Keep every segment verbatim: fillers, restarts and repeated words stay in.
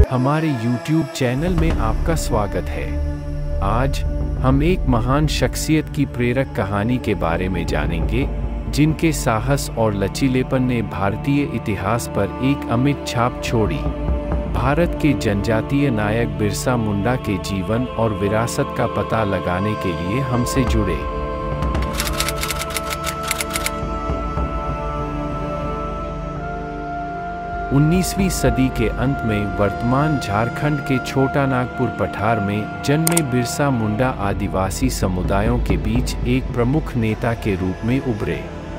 हमारे YouTube channel में आपका स्वागत है। आज हम एक महान शख्सियत की प्रेरक कहानी के बारे में जानेंगे, जिनके साहस और लचीलेपन ने भारतीय इतिहास पर एक अमिट छाप छोड़ी। भारत के जनजातीय नायक बिरसा मुंडा के जीवन और विरासत का पता लगाने के लिए हमसे जुड़े। उन्नीसवीं सदी के अंत में वर्तमान झारखंड के छोटा नागपुर पठार में जन्मे बिरसा मुंडा आदिवासी समुदायों के बीच एक प्रमुख नेता के रूप में उभरे।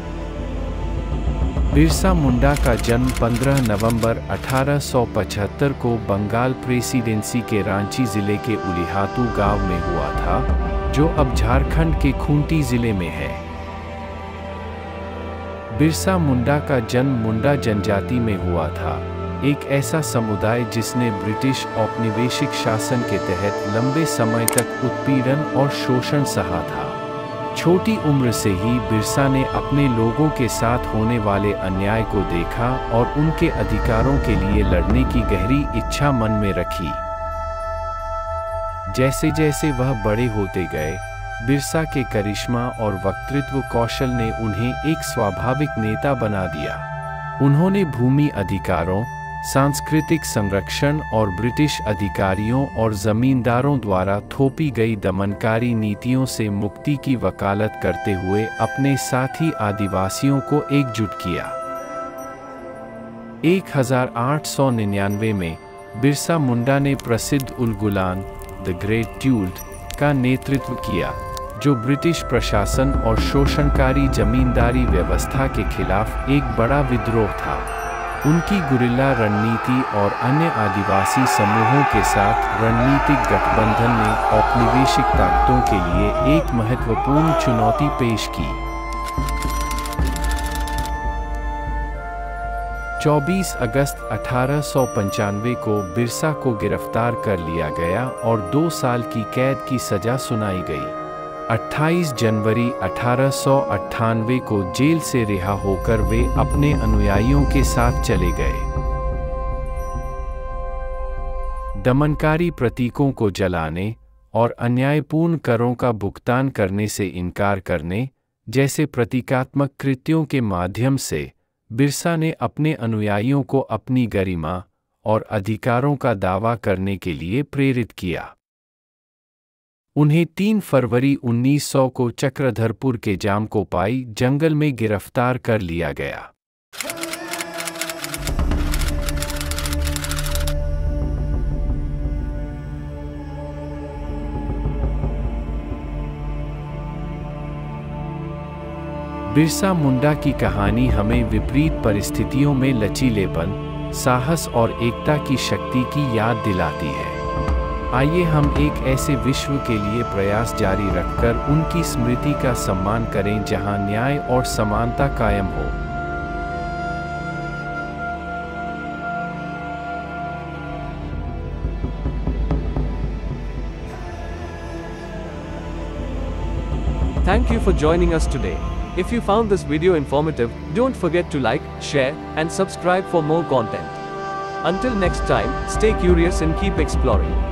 बिरसा मुंडा का जन्म पंद्रह नवंबर अठारह सौ पचहत्तर को बंगाल प्रेसिडेंसी के रांची जिले के उलिहातू गांव में हुआ था, जो अब झारखंड के खूंटी जिले में है। बिरसा मुंडा का जन्म मुंडा जनजाति में हुआ था, एक ऐसा समुदाय जिसने ब्रिटिश औपनिवेशिक शासन के तहत लंबे समय तक उत्पीड़न और शोषण सहा था। छोटी उम्र से ही बिरसा ने अपने लोगों के साथ होने वाले अन्याय को देखा और उनके अधिकारों के लिए लड़ने की गहरी इच्छा मन में रखी। जैसे जैसे वह बड़े होते गए, बिरसा के करिश्मा और वक्तृत्व कौशल ने उन्हें एक स्वाभाविक नेता बना दिया। उन्होंने भूमि अधिकारों, सांस्कृतिक संरक्षण और ब्रिटिश अधिकारियों और जमींदारों द्वारा थोपी गई दमनकारी नीतियों से मुक्ति की वकालत करते हुए अपने साथी आदिवासियों को एकजुट किया। एक हज़ार आठ सौ निन्यानवे में बिरसा मुंडा ने प्रसिद्ध उलगुलान द ग्रेट ट्यूल्ट का नेतृत्व किया, जो ब्रिटिश प्रशासन और शोषणकारी जमींदारी व्यवस्था के खिलाफ एक बड़ा विद्रोह था। उनकी गुरिल्ला रणनीति और अन्य आदिवासी समूहों के साथ रणनीतिक गठबंधन ने औपनिवेशिक ताकतों के लिए एक महत्वपूर्ण चुनौती पेश की। चौबीस अगस्त अठारह सौ पंचानवे को बिरसा को गिरफ्तार कर लिया गया और दो साल की कैद की सजा सुनाई गई। अट्ठाईस जनवरी अठारह सौ अट्ठानवे को जेल से रिहा होकर वे अपने अनुयायियों के साथ चले गए। दमनकारी प्रतीकों को जलाने और अन्यायपूर्ण करों का भुगतान करने से इनकार करने जैसे प्रतीकात्मक कृत्यों के माध्यम से बिरसा ने अपने अनुयायियों को अपनी गरिमा और अधिकारों का दावा करने के लिए प्रेरित किया। उन्हें तीन फरवरी उन्नीस सौ को चक्रधरपुर के जामकोपाई जंगल में गिरफ्तार कर लिया गया। बिरसा मुंडा की कहानी हमें विपरीत परिस्थितियों में लचीलेपन, साहस और एकता की शक्ति की याद दिलाती है। आइए हम एक ऐसे विश्व के लिए प्रयास जारी रखकर उनकी स्मृति का सम्मान करें जहां न्याय और समानता कायम हो। Thank you for joining us today. If you found this video informative, don't forget to like, share, and subscribe for more content. Until next time, stay curious and keep exploring.